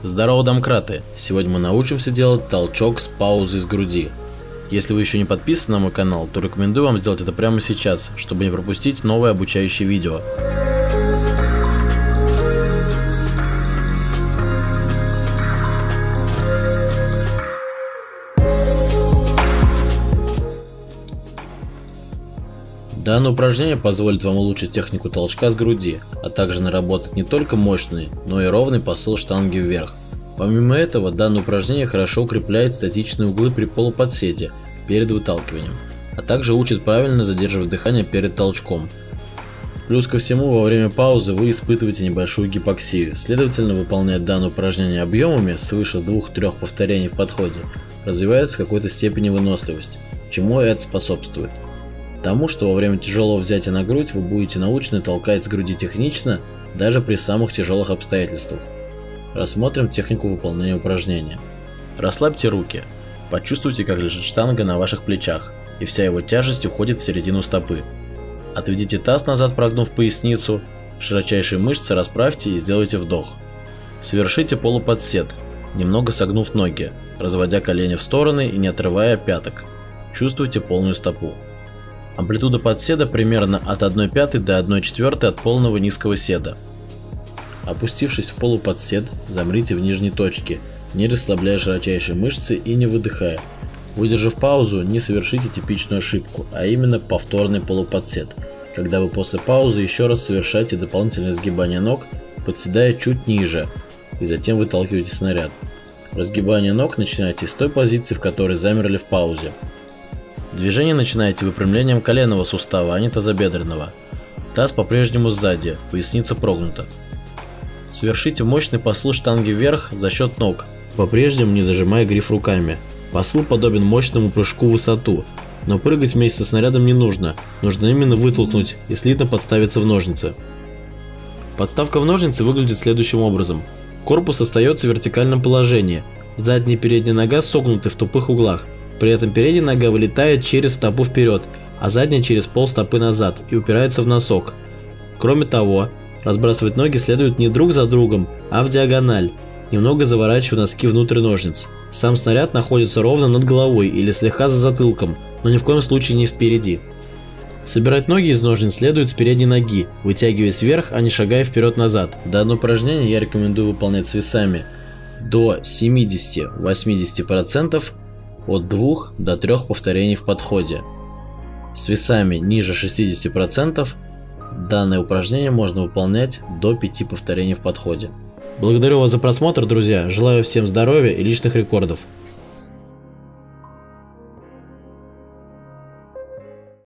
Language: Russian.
Здорово, домкраты! Сегодня мы научимся делать толчок с паузой с груди. Если вы еще не подписаны на мой канал, то рекомендую вам сделать это прямо сейчас, чтобы не пропустить новые обучающие видео. Данное упражнение позволит вам улучшить технику толчка с груди, а также наработать не только мощный, но и ровный посыл штанги вверх. Помимо этого, данное упражнение хорошо укрепляет статичные углы при полуподседе перед выталкиванием, а также учит правильно задерживать дыхание перед толчком. Плюс ко всему, во время паузы вы испытываете небольшую гипоксию, следовательно, выполняя данное упражнение объемами свыше 2-3 повторений в подходе, развивается в какой-то степени выносливость, чему это способствует. Тому, что во время тяжелого взятия на грудь вы будете научены толкать с груди технично, даже при самых тяжелых обстоятельствах. Рассмотрим технику выполнения упражнения. Расслабьте руки, почувствуйте, как лежит штанга на ваших плечах, и вся его тяжесть уходит в середину стопы. Отведите таз назад, прогнув поясницу, широчайшие мышцы расправьте и сделайте вдох. Совершите полуподсед, немного согнув ноги, разводя колени в стороны и не отрывая пяток. Чувствуйте полную стопу. Амплитуда подседа примерно от 1/5 до 1/4 от полного низкого седа. Опустившись в полуподсед, замрите в нижней точке, не расслабляя широчайшие мышцы и не выдыхая. Выдержав паузу, не совершите типичную ошибку, а именно повторный полуподсед, когда вы после паузы еще раз совершаете дополнительное сгибание ног, подседая чуть ниже, и затем выталкиваете снаряд. Разгибание ног начинайте с той позиции, в которой замерли в паузе. Движение начинаете выпрямлением коленного сустава, а не тазобедренного. Таз по-прежнему сзади, поясница прогнута. Совершите мощный посыл штанги вверх за счет ног, по-прежнему не зажимая гриф руками. Посыл подобен мощному прыжку в высоту, но прыгать вместе со снарядом не нужно, нужно именно вытолкнуть и слитно подставиться в ножницы. Подставка в ножницы выглядит следующим образом. Корпус остается в вертикальном положении, задняя и передняя нога согнуты в тупых углах. При этом передняя нога вылетает через стопу вперед, а задняя через пол стопы назад и упирается в носок. Кроме того, разбрасывать ноги следует не друг за другом, а в диагональ, немного заворачивая носки внутрь ножниц. Сам снаряд находится ровно над головой или слегка за затылком, но ни в коем случае не впереди. Собирать ноги из ножниц следует с передней ноги, вытягиваясь вверх, а не шагая вперед-назад. Данное упражнение я рекомендую выполнять с весами до 70-80%, от 2 до 3 повторений в подходе. С весами ниже 60% данное упражнение можно выполнять до 5 повторений в подходе. Благодарю вас за просмотр, друзья, желаю всем здоровья и личных рекордов.